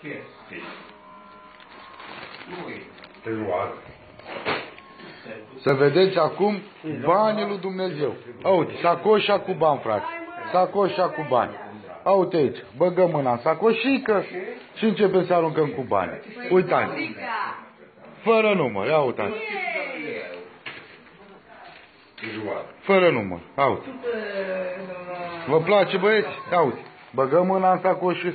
Che? Sì. Lui. Să vedeți acum banii lui Dumnezeu. Uite, sacoșa cu bani, frate. Sacoșa cu bani. Uite aici, băgăm mâna în sacoșică și începem să aruncăm cu bani. Uitați. Fără număr, ia uitați. Fără număr, uite. Vă place, băieți? Ia uite. Băgăm mâna în sacoșă.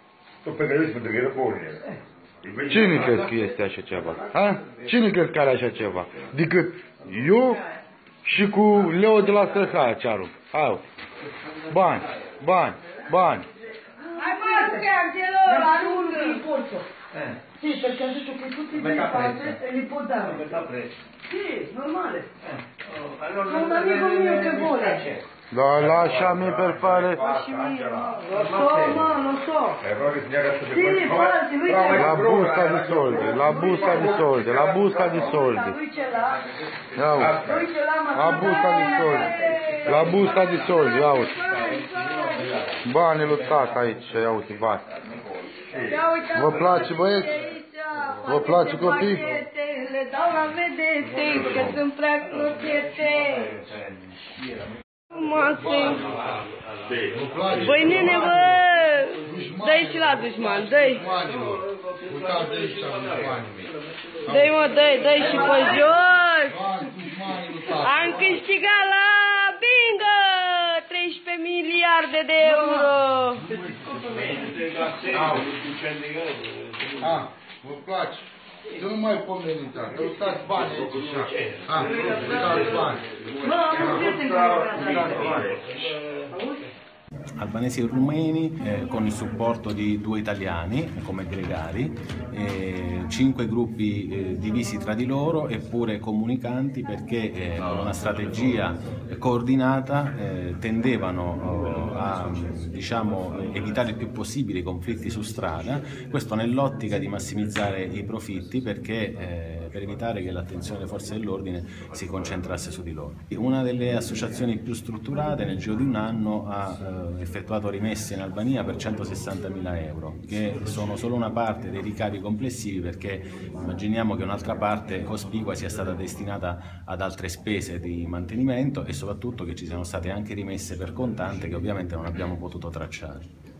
Cine crezi că este așa ceva? Ha? Cine crezi că are așa ceva? Decât eu și cu Leo de la Străhaia ce arunc. Hai, bani, bani, bani. Hai mă, che Angelo, aruncă! Sì, perché ha detto che tutti i padri li può dare. Sì, normale. Un amico mio che vuole. Da, lasciami per fare. Lo so, ma lo so. Sì, guardi, lui ce l'ha. La busta di soldi, la busta di soldi, la busta di soldi. Lui ce l'ha. Lui ce l'ha, ma La busta di soldi, la busta di soldi, ia uite. Banii lui tata aici, ia uite, bani. Vă place, băieți? Vă place, copii? Le dau la vedete, că sunt prea clochete. Băi, nene, bă! Dă-i și la dușman, dă-i! Dă-i, mă, dă-i și pe jos! Am câștigat la bingo! 13 miliarde de euro! Vă place? Să nu mai pomeniți asta, uitați banii aici așa. Uitați bani. Albanesi e rumeni con il supporto di 2 italiani come gregari, 5 gruppi divisi tra di loro eppure comunicanti perché con una strategia coordinata tendevano a evitare il più possibile i conflitti su strada, questo nell'ottica di massimizzare i profitti per evitare che l'attenzione delle forze dell'ordine si concentrasse su di loro. Una delle associazioni più strutturate nel giro di un anno ha effettuato rimesse in Albania per 160.000 euro, che sono solo una parte dei ricavi complessivi perché immaginiamo che un'altra parte cospicua sia stata destinata ad altre spese di mantenimento e soprattutto che ci siano state anche rimesse per contante che ovviamente non abbiamo potuto tracciare.